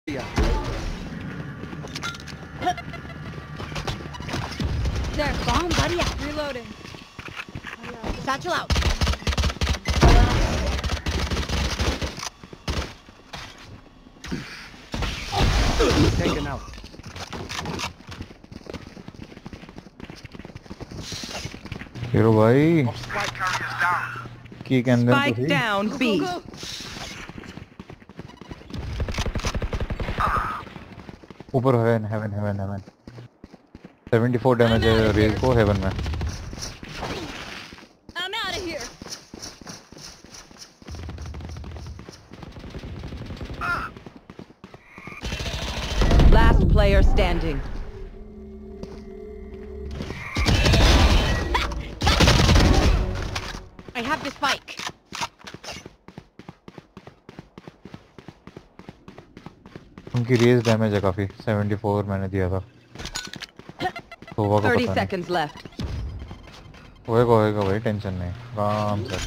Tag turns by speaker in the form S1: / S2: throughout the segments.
S1: There, bomb buddy. Reloading. Satchel out.
S2: Taken out.
S3: Hero भाई. Key can then
S4: Spike down B.
S3: ऊपर heaven 74 damage है range को heaven में.
S1: I'm out of here.
S4: Last player standing.
S1: I have the spike.
S3: उनकी range damage है काफी. 74 मैंने दिया था. तो वो
S4: 30 seconds left.
S3: होएगा भाई, टेंशन नहीं, आराम से.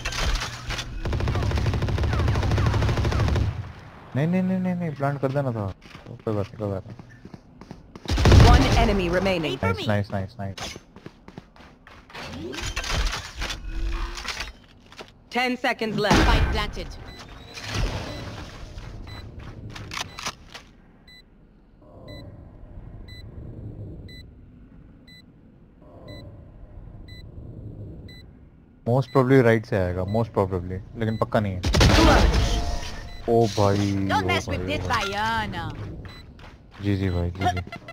S3: नहीं प्लांट कर देना था. कोई बात नहीं.
S4: One enemy remaining.
S3: Nice.
S4: 10 seconds left.
S1: Spike planted.
S3: Most probably right से आएगा, मोस्ट प्रोबेबली, लेकिन पक्का नहीं है. ओ भाई,
S1: Don't mess with this, Diana.
S3: जी भाई.